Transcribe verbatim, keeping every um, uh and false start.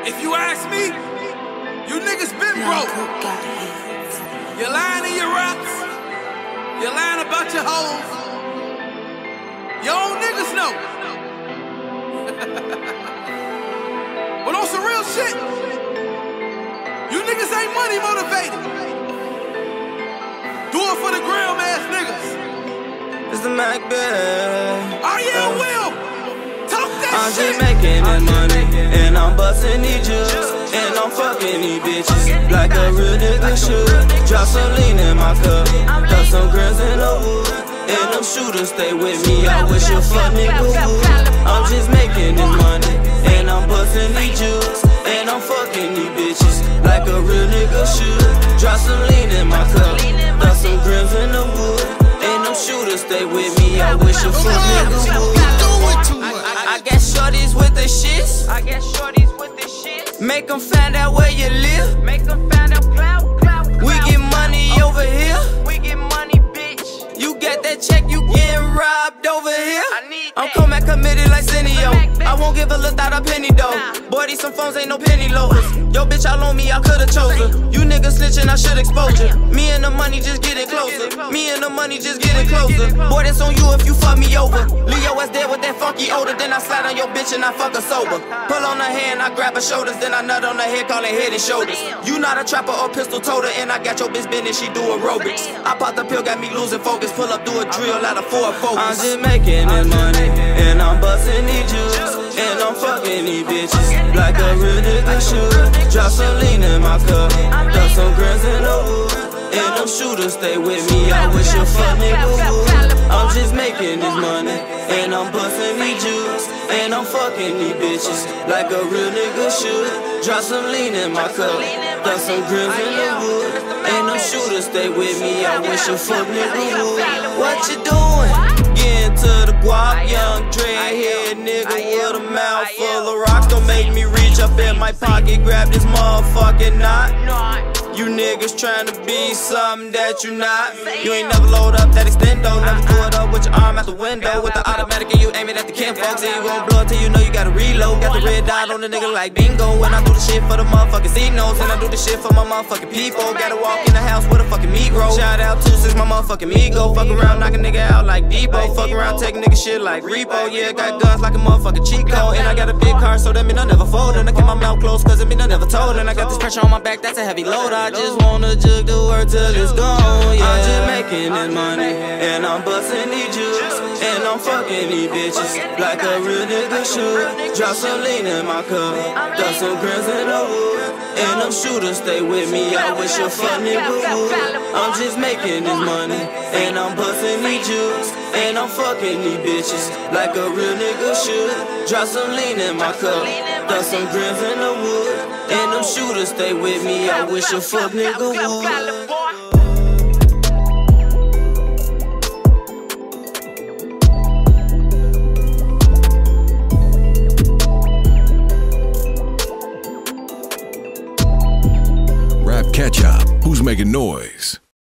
If you ask me, you niggas been broke. You're lying in your raps. You're lying about your hoes. Your own niggas know. But on some real shit, you niggas ain't money motivated. Do it for the gram ass niggas. It's the Macbeth. Oh yeah, uh, Will. Talk that I'm shit. just making this money, and I'm busting these juice, and I'm fucking these bitches like a real nigga should. Drop some lean in my cup, got some grams in the wood, and them shooters stay with me. I wish a fuck nigga would. I'm just making this money, and I'm busting these juice, and I'm fucking these bitches like a real nigga should. Drop some lean in my cup, got some grams in the wood, and them shooters stay with me. I wish a fuck nigga would. I got shorties with the shits. I got shorties with the shit. Make them find out where you live. Make them find out clout, clout, clout. We get money okay. over here. We get money, bitch. You got that check, you getting robbed over here. I need I'm that. coming committed like Cineo. I won't give a little thought a penny though. Nah. Boy, these some phones ain't no penny loafers. Yo, bitch, all on me, I could've chosen. You niggas snitching, I should expose you. Me and the money just getting closer. Me and the money just getting closer. Boy, that's on you if you fuck me over. Leo was there with that funky odor. Then I slide on your bitch and I fuck her sober. Pull on her hand, I grab her shoulders. Then I nut on her head, call it head and shoulders. You not a trapper or pistol toter. And I got your bitch bending, she do aerobics. I pop the pill, got me losing focus. Pull up, do a drill out of four focus. I'm just making this money, and I'm busting these juice, and I'm fucking these bitches like a real nigga should. Drop some lean in my cup, got some grams in the wood, and them shooters stay with me. I wish a fuck nigga would. I'm just making this money, and I'm busting these juice, and I'm fucking these bitches like a real nigga should. Drop some lean in my cup, got some grams in the wood, and them shooters stay with me. I wish a fuck nigga would. What you doing? Getting to the guap, young dreadhead nigga with a mouth full of rocks. Don't make me reach up in my pocket, grab this motherfucking knot. You niggas tryna be something that you not. You ain't never load up that extendo, never do it up with your arm out the window with the automatic and you aim it at the kin folks. And you gon' blow it till you know you gotta reload. Got the red dot on the nigga like bingo. When I do the shit for the motherfucking C-notes, and I do the shit for my motherfucking people. Gotta walk in the house with a fucking Negro. Shout out two six, my motherfucking Migo. Fuck around, knock a nigga out like Debo. Fuck around, take nigga shit like Repo. Yeah, got guns like a motherfucking Chico. And I got a big car, so that mean I never fold. And I keep my mouth closed, cause it mean I never told. And I got this pressure on my back, that's a heavy load. I just wanna jug the word till it's gone, yeah. I'm just making this money, and I'm busting these juice, and I'm fucking these bitches like a real nigga should. Drop some lean in my cup, got some grams in the wood, and them shooters stay with me. I wish a fuck nigga would. I'm just making this money, and I'm busting these juice, and I'm fucking these bitches like a real nigga should. Drop some lean in my cup, got some grams in the wood, and them shooters stay with me. I wish a fuck nigga would. Rap catch up. Who's making noise?